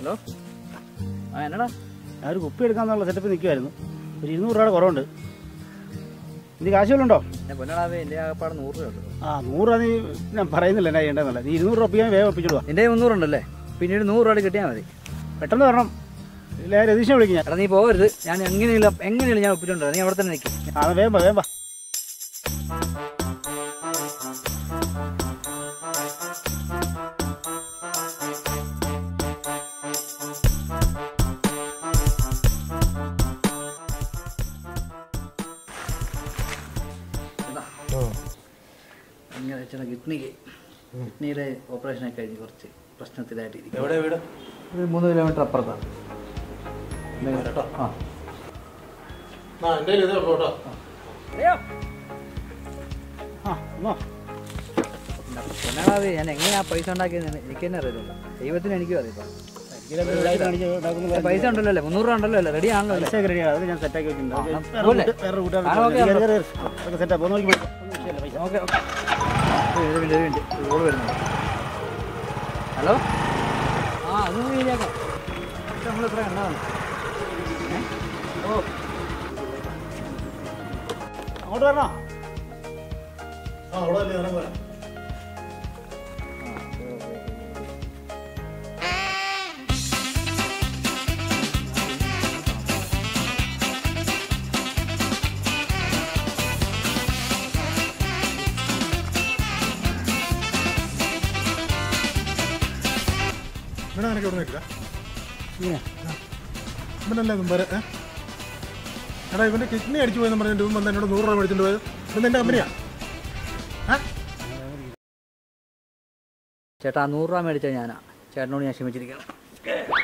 Hello ആ എന്നടാ ഞാൻ ഒരു കുപ്പി എടുക്കാന്നുള്ള സെറ്റപ്പ് നിൽക്കുമായിരുന്നു. ഒരു 200 രൂപയുടെ കുറവുണ്ട്. ഇത് കാശ് വല്ലതും ഉണ്ടോ? പൊന്നടാവേ എൻ്റെ ആകപ്പാട് 100 രൂപ. 100 നീ ഞാൻ പറയുന്നില്ല എന്നാ ചെയ്യേണ്ടതെന്നല്ല. നീ 200 രൂപ ഞാൻ വേഗം ഒപ്പിച്ചിടുക. എൻ്റെ 300 ഉണ്ടല്ലേ, പിന്നീട് 100 രൂപ കിട്ടിയാൽ മതി. പെട്ടെന്ന് വരണം, ഇല്ല രതീഷിനെ വിളിക്കും ഞാൻ. എടാ നീ പോകരുത്, ഞാൻ എങ്ങനെയാണ് ഞാൻ ഒപ്പിച്ചുണ്ടോ, നീ അവിടെ തന്നെ നിൽക്കും. വേഗം വേഗം വാ. ഇങ്ങനെ ചില കിഡ്നിയുടെ ഓപ്പറേഷനൊക്കെ കഴിഞ്ഞ് കുറച്ച് പ്രശ്നത്തിലായിട്ടിരിക്കും. എവിടെ വീട്? ഒരു 3 കിലോമീറ്റർ അപ്പുറത്താണ്. പൊന്നടാവേ ഞാൻ എങ്ങനെയാ പൈസ ഉണ്ടാക്കിയത് എനിക്ക് തന്നെ അറിയത്തില്ല, ദൈവത്തിന് എനിക്കും അറിയില്ല. പൈസ ഉണ്ടല്ലോ അല്ലേ, 300 രൂപ ഉണ്ടല്ലോ അല്ലേ, റെഡി ആണല്ലോ അല്ലേ? ഞാൻ സെറ്റാക്കി വെച്ചിട്ടുണ്ട്. ഹലോ ആ അതൊന്നും ശരിയാക്കാം. നമ്മളിത്ര കണ്ടതാണ്. ഓ അങ്ങോട്ട് വരണോ? നിനക്ക് ഇവിടെ നിൽക്കില്ല ഇവനല്ലേ മുമ്പ് എടാ ഇവൻ്റെ കിഡ്നി അടിച്ചു പോയെന്ന് പറഞ്ഞിട്ട് ഇവൻ വന്ന് എന്നോട് 100 രൂപ മേടിച്ചിട്ട് പോയത്. ഇവൻ എൻ്റെ കമ്പനിയാ. ചേട്ടാ 100 രൂപ മേടിച്ചാൽ ഞാനാ ചേട്ടനോട് ഞാൻ ക്ഷമിച്ചിരിക്കണം.